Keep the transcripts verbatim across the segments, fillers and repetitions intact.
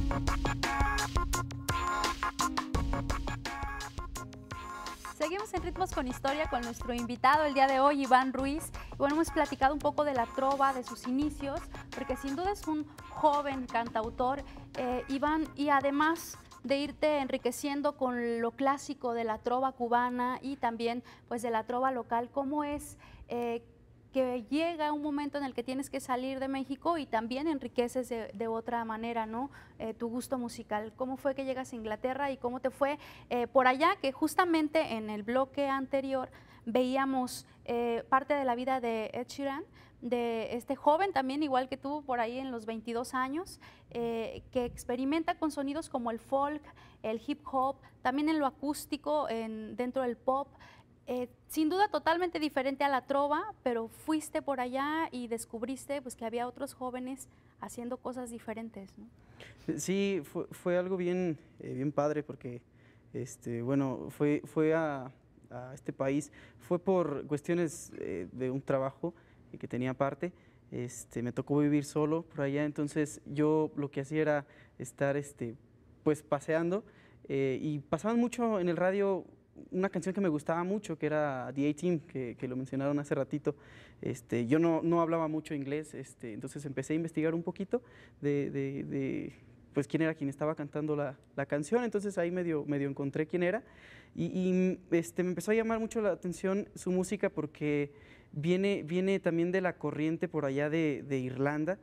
Seguimos en Ritmos con Historia con nuestro invitado el día de hoy, Iván Ruiz. Y bueno, hemos platicado un poco de la trova, de sus inicios, porque sin duda es un joven cantautor, eh, Iván, y además de irte enriqueciendo con lo clásico de la trova cubana y también pues de la trova local, ¿cómo es eh, que llega un momento en el que tienes que salir de México y también enriqueces de, de otra manera, ¿no? Eh, tu gusto musical. ¿Cómo fue que llegas a Inglaterra y cómo te fue eh, por allá? Que justamente en el bloque anterior veíamos eh, parte de la vida de Ed Sheeran, de este joven también, igual que tú, por ahí en los veintidós años, eh, que experimenta con sonidos como el folk, el hip hop, también en lo acústico, en, dentro del pop. Eh, sin duda totalmente diferente a la trova, pero fuiste por allá y descubriste pues, que había otros jóvenes haciendo cosas diferentes, ¿no? Sí, fue, fue algo bien, eh, bien padre porque, este, bueno, fue, fue a, a este país, fue por cuestiones eh, de un trabajo que tenía aparte. Este, me tocó vivir solo por allá, entonces yo lo que hacía era estar este, pues, paseando eh, y pasaban mucho en el radio una canción que me gustaba mucho, que era The A-Team, que, que lo mencionaron hace ratito. Este, yo no, no hablaba mucho inglés, este, entonces empecé a investigar un poquito de, de, de pues, quién era quien estaba cantando la, la canción, entonces ahí medio, medio encontré quién era, y, y este, me empezó a llamar mucho la atención su música porque viene, viene también de la corriente por allá de, de Irlanda,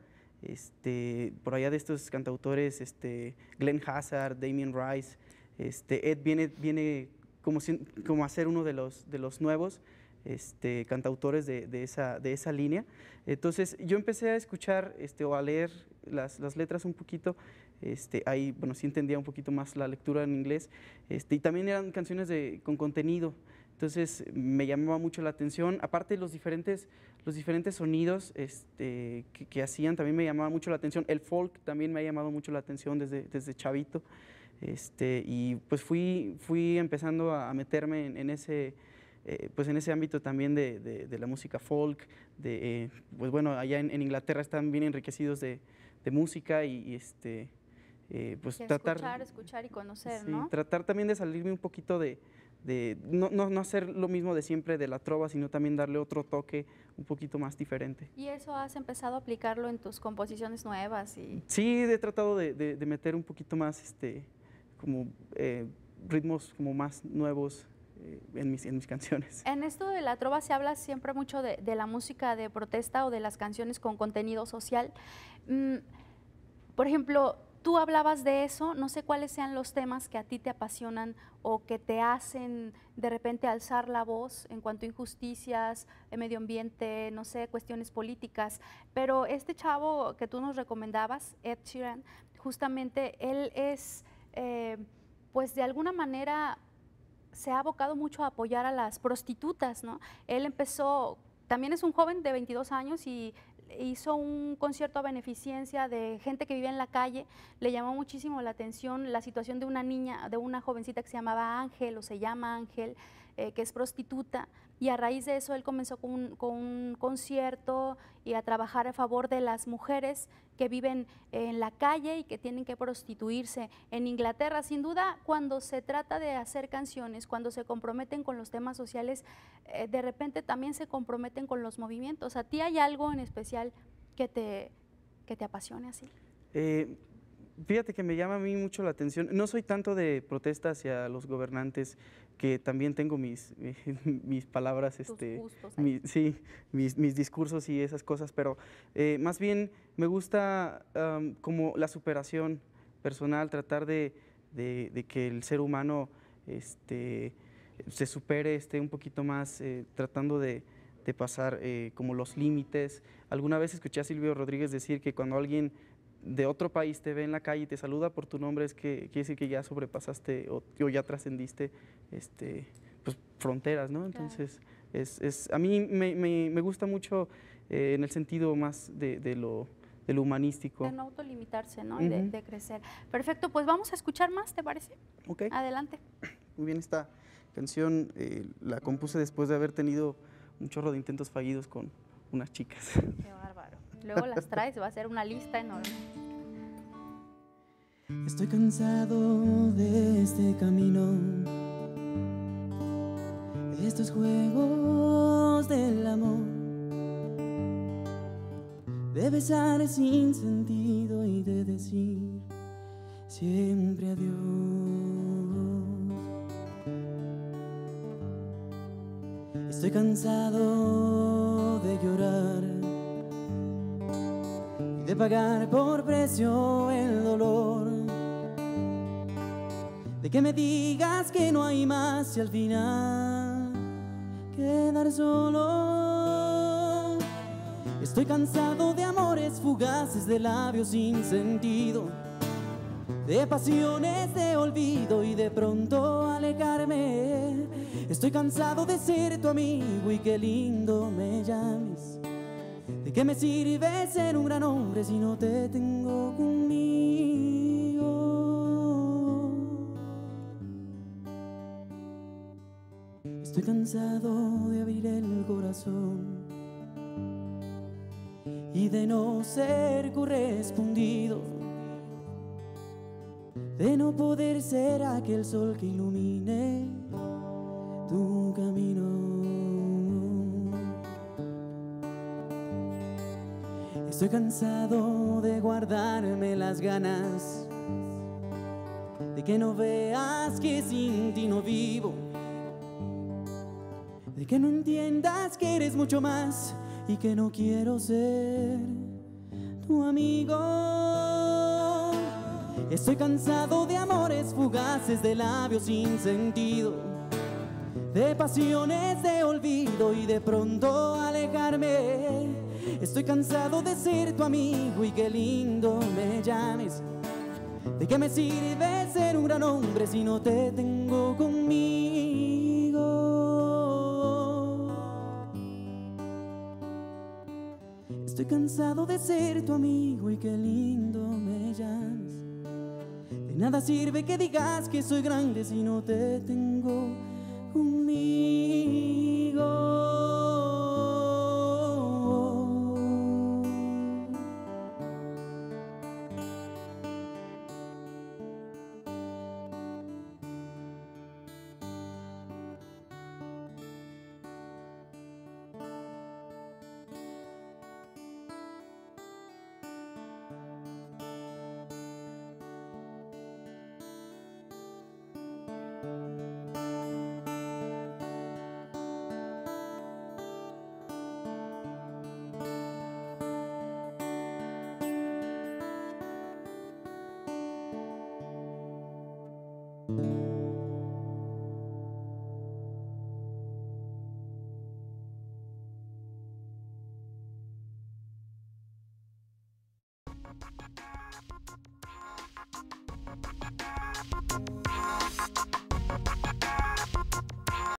este, por allá de estos cantautores, este, Glenn Hazzard, Damien Rice. Este, Ed viene, viene como, como a ser uno de los, de los nuevos este, cantautores de, de, esa, de esa línea. Entonces yo empecé a escuchar este, o a leer las, las letras un poquito, este, ahí bueno, sí entendía un poquito más la lectura en inglés, este, y también eran canciones de, con contenido, entonces me llamaba mucho la atención, aparte los diferentes, los diferentes sonidos este, que, que hacían también me llamaba mucho la atención, el folk también me ha llamado mucho la atención desde, desde chavito. Este, y pues fui, fui empezando a meterme en, en, ese, eh, pues en ese ámbito también de, de, de la música folk, de, eh, pues bueno, allá en, en Inglaterra están bien enriquecidos de, de música y, y este, eh, pues Y tratar… escuchar, escuchar y conocer, sí, ¿no? tratar también de salirme un poquito de, de no, no, no hacer lo mismo de siempre de la trova, sino también darle otro toque un poquito más diferente. ¿Y eso has empezado a aplicarlo en tus composiciones nuevas? Y... Sí, he tratado de, de, de meter un poquito más este, como eh, ritmos como más nuevos eh, en, mis, en mis canciones. En esto de la trova se habla siempre mucho de, de la música de protesta o de las canciones con contenido social. Mm, por ejemplo, tú hablabas de eso, no sé cuáles sean los temas que a ti te apasionan o que te hacen de repente alzar la voz en cuanto a injusticias, el medio ambiente, no sé, cuestiones políticas, pero este chavo que tú nos recomendabas, Ed Sheeran, justamente él es… Eh, pues de alguna manera se ha abocado mucho a apoyar a las prostitutas, ¿no? Él empezó, también es un joven de veintidós años y hizo un concierto a beneficencia de gente que vivía en la calle. Le llamó muchísimo la atención la situación de una niña, de una jovencita que se llamaba Ángel o se llama Ángel, eh, que es prostituta, y a raíz de eso él comenzó con un, con un concierto y a trabajar a favor de las mujeres que viven en la calle y que tienen que prostituirse. En Inglaterra, sin duda, cuando se trata de hacer canciones, cuando se comprometen con los temas sociales, eh, de repente también se comprometen con los movimientos. ¿A ti hay algo en especial que te, que te apasione así? Eh, fíjate que me llama a mí mucho la atención, no soy tanto de protesta hacia los gobernantes, que también tengo mis, mis palabras, este, mi, sí, mis, mis discursos y esas cosas, pero eh, más bien me gusta um, como la superación personal, tratar de, de, de que el ser humano este, se supere, esté un poquito más eh, tratando de, de pasar eh, como los límites. Alguna vez escuché a Silvio Rodríguez decir que cuando alguien de otro país te ve en la calle y te saluda por tu nombre, es que quiere decir que ya sobrepasaste o, o ya trascendiste este, pues, fronteras, ¿no? Entonces, claro. es, es, a mí me, me, me gusta mucho eh, en el sentido más de, de, lo, de lo humanístico. De no autolimitarse, ¿no? Uh-huh. Y de, de crecer. Perfecto, pues vamos a escuchar más, ¿te parece? Ok. Adelante. Muy bien, esta canción eh, la compuse después de haber tenido un chorro de intentos fallidos con unas chicas. Qué bárbaro. Luego las traes, va a ser una lista enorme. Estoy cansado de este camino, de estos juegos del amor, de besar sin sentido y de decir siempre adiós. Estoy cansado de llorar y de pagar por precio el dolor, de que me digas que no hay más y al final quedar solo. Estoy cansado de amores fugaces, de labios sin sentido, de pasiones de olvido y de pronto alejarme. Estoy cansado de ser tu amigo y qué lindo me llames. ¿De qué me sirve ser un gran hombre si no te tengo conmigo? Estoy cansado de abrir el corazón y de no ser correspondido, de no poder ser aquel sol que ilumine tu camino. Estoy cansado de guardarme las ganas, de que no veas que sin ti no vivo, de que no entiendas que eres mucho más y que no quiero ser tu amigo. Estoy cansado de amores fugaces, de labios sin sentido, de pasiones de olvido y de pronto alejarme. Estoy cansado de ser tu amigo y qué lindo me llames. ¿De qué me sirve ser un gran hombre si no te tengo conmigo? Estoy cansado de ser tu amigo y qué lindo me llames. De nada sirve que digas que soy grande si no te tengo conmigo.